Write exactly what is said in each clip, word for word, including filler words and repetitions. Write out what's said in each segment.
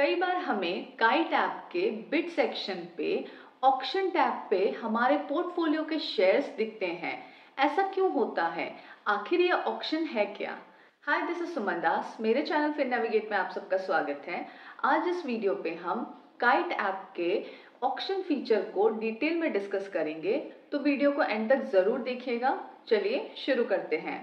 कई बार हमें काइट ऐप के बिड सेक्शन पे ऑक्शन टैब पे हमारे पोर्टफोलियो के शेयर्स दिखते हैं। ऐसा क्यों होता है? आखिर ये ऑक्शन है क्या? Hi, this is Suman Das. मेरे चैनल फिन नेविगेट में आप सबका स्वागत है। आज इस वीडियो पे हम काइट ऐप के ऑक्शन फीचर को डिटेल में डिस्कस करेंगे, तो वीडियो को एंड तक जरूर देखिएगा। चलिए शुरू करते हैं।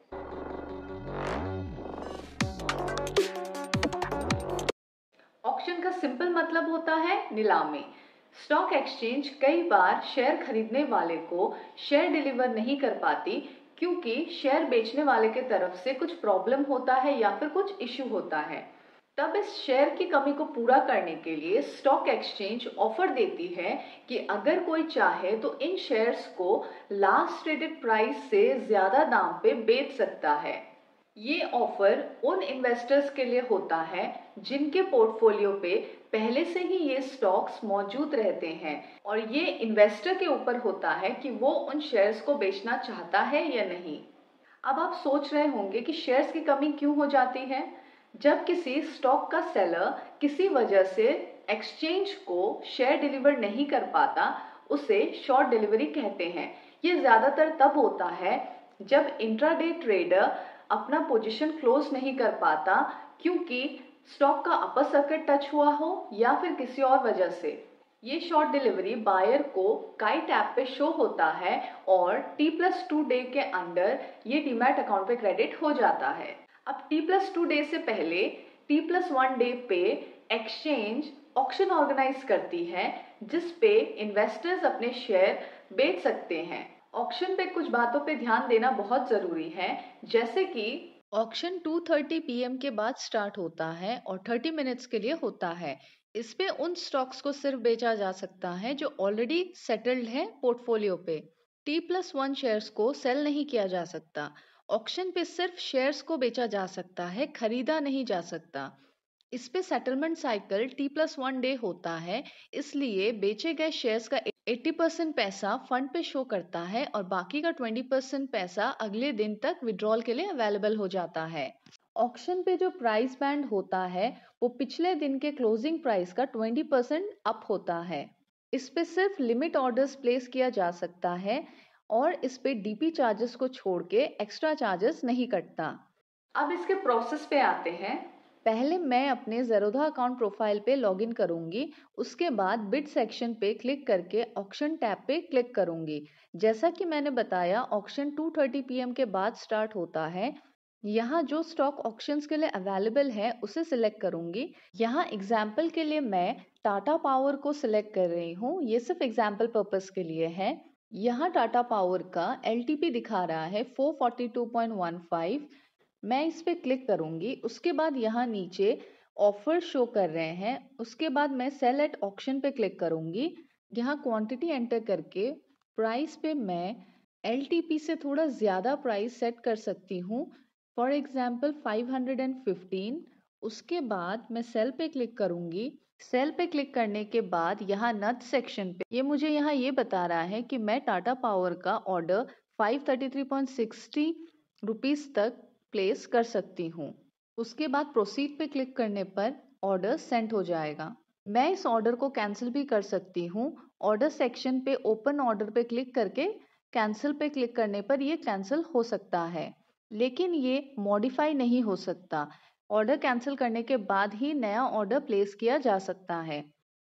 ऑक्शन का सिंपल मतलब होता है नीलामी। स्टॉक एक्सचेंज कई बार शेयर खरीदने वाले को शेयर डिलीवर नहीं कर पाती क्योंकि शेयर बेचने वाले के तरफ से कुछ प्रॉब्लम होता है या फिर कुछ इश्यू होता है। तब इस शेयर की कमी को पूरा करने के लिए स्टॉक एक्सचेंज ऑफर देती है कि अगर कोई चाहे तो इन शेयर्स को लास्ट ट्रेडेड प्राइस से ज्यादा दाम पे बेच सकता है। ये ऑफर उन इन्वेस्टर्स के लिए होता है जिनके पोर्टफोलियो पे पहले से ही ये स्टॉक्स मौजूद रहते हैं, और ये इन्वेस्टर के ऊपर होता है कि वो उन शेयर्स को बेचना चाहता है या नहीं। अब आप सोच रहे होंगे कि शेयर्स की कमी क्यों हो जाती है। जब किसी स्टॉक का सेलर किसी वजह से एक्सचेंज को शेयर डिलीवर नहीं कर पाता, उसे शॉर्ट डिलीवरी कहते हैं। ये ज्यादातर तब होता है जब इंट्राडे ट्रेडर अपना पोजीशन क्लोज नहीं कर पाता क्योंकि स्टॉक का अपर सर्किट टच हुआ हो या फिर किसी और वजह से। ये शॉर्ट डिलीवरी बायर को काइट ऐप पे शो होता है और टी प्लस टू डे के अंदर ये डीमैट अकाउंट पे क्रेडिट हो जाता है। अब टी प्लस टू डे से पहले टी प्लस वन डे पे एक्सचेंज ऑक्शन ऑर्गेनाइज करती है जिसपे इन्वेस्टर्स अपने शेयर बेच सकते हैं। ऑक्शन पे कुछ बातों पे ध्यान देना बहुत जरूरी है, जैसे कि auction two thirty P M के बाद स्टार्ट होता है और थर्टी मिनट्स के लिए होता है। इस पे उन स्टॉक्स को सिर्फ बेचा जा सकता है जो ऑलरेडी सेटल्ड है पोर्टफोलियो पे। टी प्लस वन शेयर्स को सेल नहीं किया जा सकता। ऑक्शन पे सिर्फ शेयर्स को बेचा जा सकता है, खरीदा नहीं जा सकता। इस पे settlement cycle T plus one day होता है, इसलिए बेचे गए शेयर्स का अस्सी परसेंट पैसा फंड पे शो करता है और बाकी का बीस परसेंट पैसा अगले दिन तक विड्रॉल के लिए अवेलेबल हो जाता है। ऑक्शन पे जो प्राइस बैंड होता है वो पिछले दिन के क्लोजिंग प्राइस का बीस परसेंट अप होता है। इस पे सिर्फ लिमिट ऑर्डर्स प्लेस किया जा सकता है और इस पे डीपी चार्जेस को छोड़ के एक्स्ट्रा चार्जेस नहीं कटता। अब इसके प्रोसेस पे आते हैं। पहले मैं अपने ज़ेरोधा अकाउंट प्रोफाइल पे लॉगिन करूंगी, उसके बाद बिड सेक्शन पे क्लिक करके ऑक्शन टैब पे क्लिक करूंगी। जैसा कि मैंने बताया, auction two thirty P M के बाद स्टार्ट होता है। यहाँ जो स्टॉक ऑक्शंस के लिए अवेलेबल है उसे सिलेक्ट करूंगी। यहाँ एग्जाम्पल के लिए मैं टाटा पावर को सिलेक्ट कर रही हूँ, ये सिर्फ एग्जाम्पल पर्पज के लिए है। यहाँ टाटा पावर का एल टी पी दिखा रहा है four forty two point one five. मैं इस पे क्लिक करूंगी। उसके बाद यहाँ नीचे ऑफर शो कर रहे हैं, उसके बाद मैं सेल एट ऑक्शन पे क्लिक करूंगी। यहाँ क्वांटिटी एंटर करके प्राइस पे मैं एल टी पी से थोड़ा ज़्यादा प्राइस सेट कर सकती हूँ, for example five hundred fifteen. उसके बाद मैं सेल पे क्लिक करूंगी। सेल पे क्लिक करने के बाद यहाँ नथ सेक्शन पे ये मुझे यहाँ ये बता रहा है कि मैं टाटा पावर का order five thirty three point sixty rupees तक प्लेस कर सकती हूँ। उसके बाद प्रोसीड पे क्लिक करने पर ऑर्डर सेंड हो जाएगा। मैं इस ऑर्डर को कैंसिल भी कर सकती हूँ। ऑर्डर सेक्शन पे ओपन ऑर्डर पे क्लिक करके कैंसिल पे क्लिक करने पर ये कैंसिल हो सकता है, लेकिन ये मॉडिफाई नहीं हो सकता। ऑर्डर कैंसिल करने के बाद ही नया ऑर्डर प्लेस किया जा सकता है।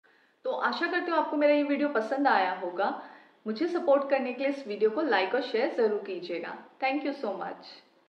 तो आशा करती हूँ आपको मेरा ये वीडियो पसंद आया होगा। मुझे सपोर्ट करने के लिए इस वीडियो को लाइक और शेयर जरूर कीजिएगा। Thank you so much.